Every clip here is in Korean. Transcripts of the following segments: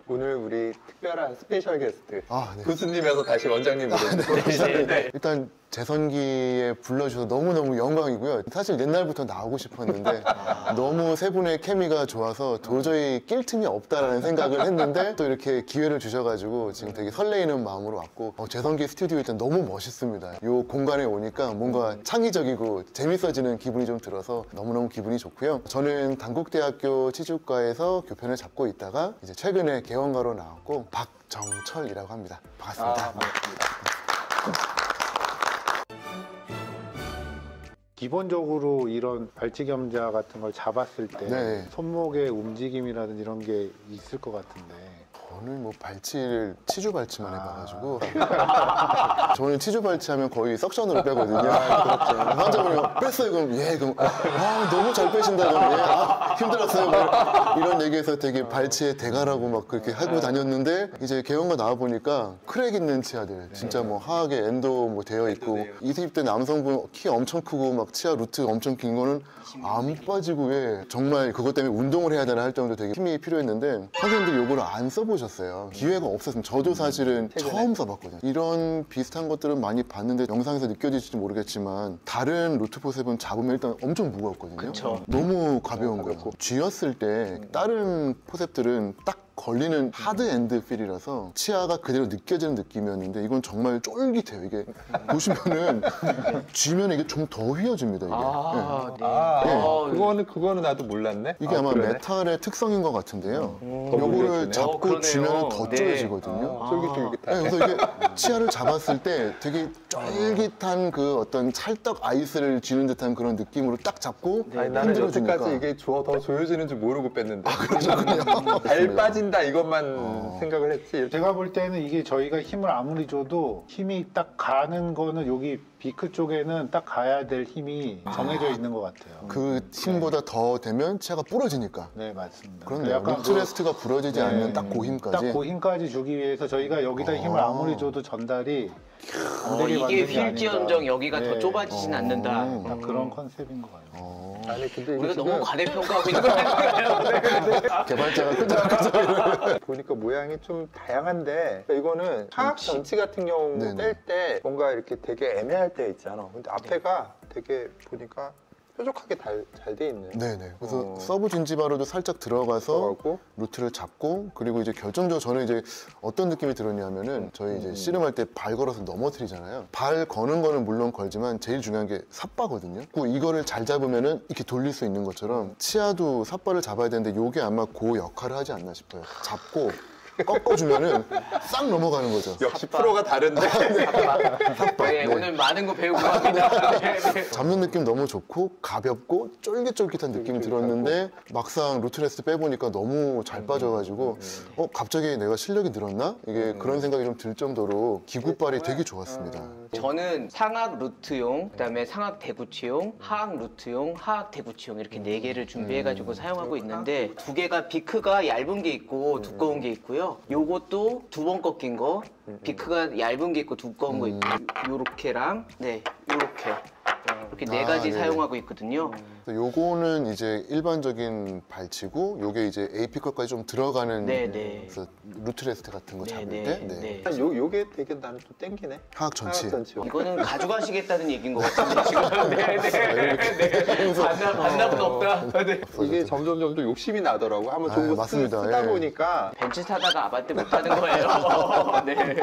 오늘 우리 특별한 스페셜 게스트 네. 교수님에서 다시 원장님으로 네. 일단 재선기에 불러주셔서 너무너무 영광이고요. 사실 옛날부터 나오고 싶었는데 너무 세 분의 케미가 좋아서 도저히 낄 틈이 없다라는 생각을 했는데 또 이렇게 기회를 주셔가지고 지금 되게 설레이는 마음으로 왔고 재선기 스튜디오 일단 너무 멋있습니다. 이 공간에 오니까 뭔가 창의적이고 재밌어지는 기분이 좀 들어서 너무너무 기분이 좋고요. 저는 단국대학교 치주과에서 교편을 잡고 있다가 이제 최근에 개원가로 나왔고 박정철이라고 합니다. 반갑습니다. 반갑습니다. 기본적으로 이런 발치겸자 같은 걸 잡았을 때 네. 손목의 움직임이라든지 이런 게 있을 것 같은데 저는 뭐 발치를 치주 발치만 해봐가지고 저는 치주 발치하면 거의 석션으로 빼거든요. 그렇죠. 환자분이 뺐어요 그럼 그럼 너무 잘 빼신다 그럼 힘들었어요 뭐 이런 얘기해서 되게 발치에 대가라고 막 그렇게 하고 다녔는데 이제 개원가 나와 보니까 크랙 있는 치아들 진짜 뭐 하악에 엔도 뭐 되어 있고 20대 남성분 키 엄청 크고 막 치아 루트 엄청 긴 거는 안 빠지고 정말 그것 때문에 운동을 해야 되나 할 정도 되게 힘이 필요했는데 선생님들 요거를 안 써보셨어요. 기회가 없었으면 저도 사실은 처음 써봤거든요. 이런 비슷한 것들은 많이 봤는데 영상에서 느껴질지 모르겠지만 다른 루트 포셉은 잡으면 일단 엄청 무겁거든요. 그쵸. 너무 가벼운 거예요. 쥐었을 때 다른 포셉들은 딱 걸리는 하드 엔드 필이라서 치아가 그대로 느껴지는 느낌이었는데 이건 정말 쫄깃해요. 이게 보시면은 쥐면 이게 좀 더 휘어집니다. 이게. 그거는 나도 몰랐네. 이게 아마 그러네. 메탈의 특성인 것 같은데요. 더 요거를 물려주네. 잡고 쥐면 더 쪼여지거든요. 쫄깃쫄깃하네. 네, 그래서 이게 치아를 잡았을 때 되게 쫄깃한 그 어떤 찰떡 아이스를 쥐는 듯한 그런 느낌으로 딱 잡고 아니, 나는 흔들어주니까. 여태까지 이게 더 조여지는 줄 모르고 뺐는데 그렇군요. 잘 빠진다 이것만 생각을 했지. 제가 볼 때는 이게 저희가 힘을 아무리 줘도 힘이 딱 가는 거는 여기 비크 쪽에는 딱 가야 될 힘이 정해져 있는 것 같아요. 그 힘보다 더 되면 치아가 부러지니까. 네, 맞습니다. 그렇네요. 약간 루트레스트가 부러지지 않는 딱 그 힘까지. 딱 그 힘까지 주기 위해서 저희가 여기다 힘을 아무리 줘도 전달이 안 되게 이게 만든 게 휠지언정 아닌가. 여기가 더 좁아지진 않는다. 딱 그런 컨셉인 것 같아요. 아니 근데 우리가 이거 너무 과대평가하고 있는 거 아닌가요? 개발자가 끄적끄적. 보니까 모양이 좀 다양한데 이거는 하악 전치 같은 경우 네네. 뺄 때 뭔가 이렇게 되게 애매할 때 있잖아. 근데 앞에가 되게 보니까 뾰족하게 잘 돼 있네. 네네. 그래서 서브 진지바로도 살짝 들어가서 들어가고. 루트를 잡고 그리고 이제 결정적으로 저는 이제 어떤 느낌이 들었냐면은 저희 이제 씨름할 때 발 걸어서 넘어뜨리잖아요. 발 거는 거는 물론 걸지만 제일 중요한 게 삿바거든요. 그 이거를 잘 잡으면은 이렇게 돌릴 수 있는 것처럼 치아도 삿바를 잡아야 되는데 요게 아마 그 역할을 하지 않나 싶어요. 잡고 꺾어주면은 싹 넘어가는 거죠. 역시 프로가 다른데. 네, 오늘 많은 거 배우고 갑니다. 네. 잡는 느낌 너무 좋고 가볍고 쫄깃쫄깃한 느낌이 들었는데 막상 루트레스트 빼보니까 너무 잘 빠져가지고 갑자기 내가 실력이 늘었나? 이게 그런 생각이 좀 들 정도로 기구발이 되게 좋았습니다. 저는 상악 루트용, 그다음에 상악 대구치용, 하악 루트용, 하악 대구치용 이렇게 4개를 준비해가지고 사용하고 있는데 2개가 비크가 얇은 게 있고 두꺼운 게 있고요. 요것도 2번 꺾인 거, 비크가 얇은 게 있고 두꺼운 거 있고 요렇게랑 요렇게 이렇게 4가지 네. 사용하고 있거든요. 요거는 이제 일반적인 발치고 요게 이제 AP 것까지 좀 들어가는 그래서 루트레스트 같은 거 잡을 때 요게 되게 나는 또 땡기네. 하악 전치. 이거는 가져가시겠다는 얘기인 것 같은데 지금 반납은 없다. 이게 점점 욕심이 나더라고. 한번 좋은 거 맞습니다. 쓰다 예. 보니까 벤츠 사다가 아반떼 못하는 거예요. 네.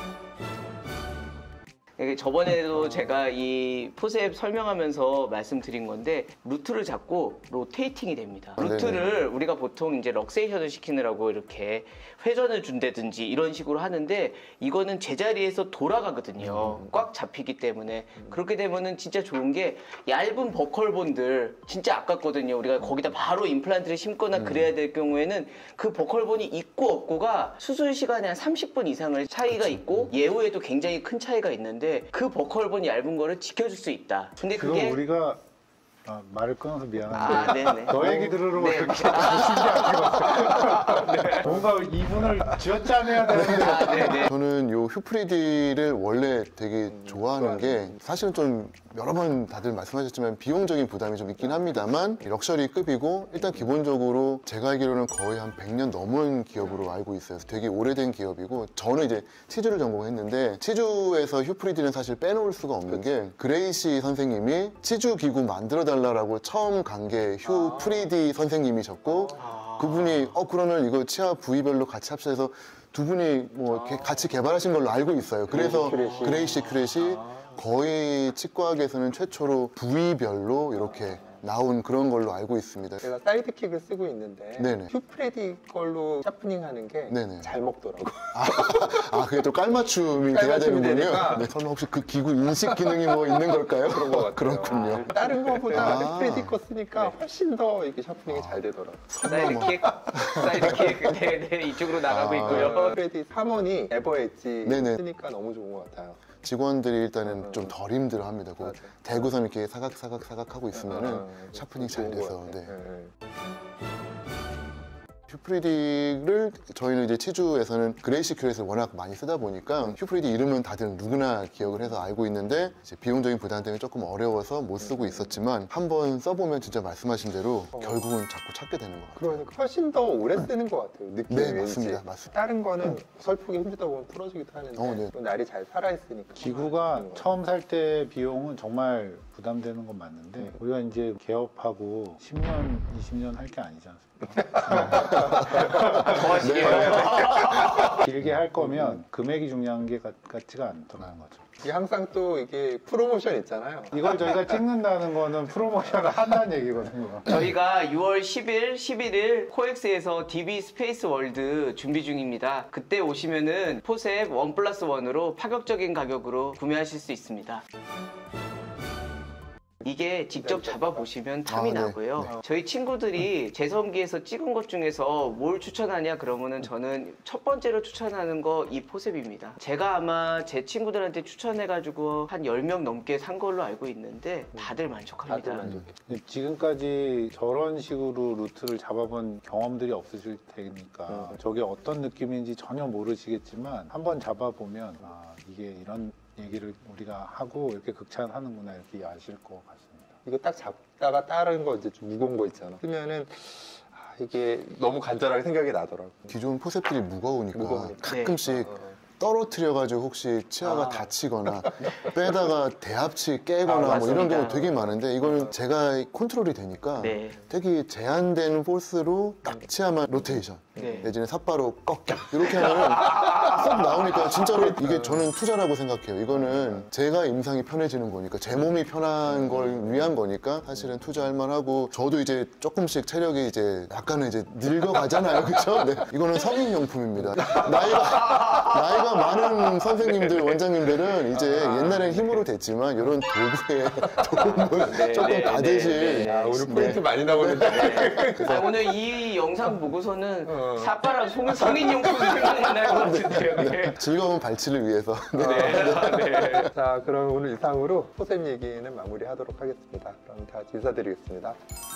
저번에도 제가 이 포셉 설명하면서 말씀드린 건데 루트를 잡고 로테이팅이 됩니다. 루트를 우리가 보통 이제 럭세이션을 시키느라고 이렇게 회전을 준다든지 이런 식으로 하는데 이거는 제자리에서 돌아가거든요. 꽉 잡히기 때문에. 그렇게 되면은 진짜 좋은 게 얇은 버컬본들 진짜 아깝거든요. 우리가 거기다 바로 임플란트를 심거나 그래야 될 경우에는 그 버컬본이 있고 없고가 수술 시간에 한 30분 이상을 차이가 있고 예후에도 굉장히 큰 차이가 있는데 그 버컬본이 얇은 거를 지켜줄 수 있다. 근데 그건 그게 우리가 말을 끊어서 미안한데 네네. 너 얘기 들으러 네. 이렇게 신기하게 봤어요. 뭔가 이분을 쥐어짜내야 되는데 네네. 저는 요 휴프리디를 원래 되게 좋아하는 게 사실은 좀 여러 번 다들 말씀하셨지만 비용적인 부담이 좀 있긴 합니다만 럭셔리급이고 일단 기본적으로 제가 알기로는 거의 한 100년 넘은 기업으로 알고 있어요. 되게 오래된 기업이고 저는 이제 치주를 전공했는데 치주에서 휴프리디는 사실 빼놓을 수가 없는 게 그레이시 선생님이 치주 기구 만들어 달라고 처음 간 게 휴프리디 선생님이셨고 그분이 그러면 이거 치아 부위별로 같이 합쳐서 두 분이 뭐 이렇게 같이 개발하신 걸로 알고 있어요. 그래서 그레이시 큐렛이 거의 치과학에서는 최초로 부위별로 이렇게 나온 그런 걸로 알고 있습니다. 제가 사이드킥을 쓰고 있는데 네네. 휴프레디 걸로 샤프닝 하는 게 네네. 잘 먹더라고. 그게 또 깔맞춤이 돼야 깔맞춤이 되는군요. 되니까. 네, 설마 혹시 그 기구 인식 기능이 뭐 있는 걸까요? 그런 것 같아요. 그렇군요. 다른 거보다 아. 휴프레디 거 쓰니까 훨씬 더 이게 샤프닝이 잘 되더라고. 사이드킥, 네네 이쪽으로 나가고 있고요. 휴프레디 3원이 에버엣지 네네. 쓰니까 너무 좋은 것 같아요. 직원들이 일단은 좀 덜 힘들어합니다. 그 맞아. 대구선 이렇게 사각사각 하고 있으면은 샤프닝 잘 좋은 것 돼서. 같아. 네. 휴프리디를 저희는 이제 치주에서는 그레이시 큐렛을 워낙 많이 쓰다 보니까 휴프리디 이름은 다들 누구나 기억을 해서 알고 있는데 이제 비용적인 부담 때문에 조금 어려워서 못 쓰고 있었지만 한번 써보면 진짜 말씀하신 대로 결국은 자꾸 찾게 되는 것 같아요. 그러니까 훨씬 더 오래 쓰는 것 같아요. 느낌이 네, 왠지. 맞습니다. 맞습니다. 다른 거는 설프게 힘주다 보면 풀어지기도 하는데 네. 또 날이 잘 살아있으니까. 기구가 처음 살 때 비용은 정말 부담되는 건 맞는데 우리가 이제 개업하고 10년, 20년 할 게 아니지 않습니까? 길게 할 거면 금액이 중요한 게 같지가 않더라는 거죠. 이게 항상 또 이게 프로모션 있잖아요. 이걸 저희가 찍는다는 거는 프로모션을 한다는 얘기거든요. 저희가 6월 10일, 11일 코엑스에서 DB 스페이스 월드 준비 중입니다. 그때 오시면은 포셉 1+1으로 파격적인 가격으로 구매하실 수 있습니다. 이게 직접 잡아보시면 탐이 네. 나고요. 네. 저희 친구들이 재성기에서 찍은 것 중에서 뭘 추천하냐 그러면은 저는 첫 번째로 추천하는 거 이 포셉입니다. 제가 아마 제 친구들한테 추천해가지고 한 10명 넘게 산 걸로 알고 있는데 다들 만족합니다. 다들 만족해. 지금까지 저런 식으로 루트를 잡아본 경험들이 없으실 테니까 저게 어떤 느낌인지 전혀 모르시겠지만 한번 잡아보면 이게 이런 얘기를 우리가 하고 이렇게 극찬하는구나 이렇게 아실 것 같습니다. 이거 딱 잡다가 다른 거 이제 좀 무거운 거 있잖아. 쓰면은 이게 너무 간절하게 생각이 나더라고. 기존 포셉들이 무거우니까 무거우니까. 가끔씩 떨어뜨려가지고 혹시 치아가 다치거나 빼다가 대합치 깨거나 뭐 이런 맞습니다. 경우 되게 많은데 이거는 제가 컨트롤이 되니까 네. 되게 제한된 포스로 딱 치아만 로테이션 네. 내지는 삿바로 꺾기 이렇게 하면은 쏙 나오니까 진짜로 이게 저는 투자라고 생각해요. 이거는 제가 임상이 편해지는 거니까 제 몸이 편한 걸 위한 거니까 사실은 투자할 만하고 저도 이제 조금씩 체력이 이제 약간은 이제 늙어가잖아요. 그렇죠? 네. 이거는 성인용품입니다. 나이가 많은 선생님들, 원장님들은 이제 옛날엔 힘으로 됐지만 이런 도구의 도움을 조금 받으실 오늘 포인트 많이 나오는데. 오늘 이 영상 보고서는 사파랑 성인용품 생각만 날 것 같은데요. 네. 즐거운 발치를 위해서. 자, 그럼 오늘 이상으로 포셉 얘기는 마무리하도록 하겠습니다. 그럼 다 인사드리겠습니다.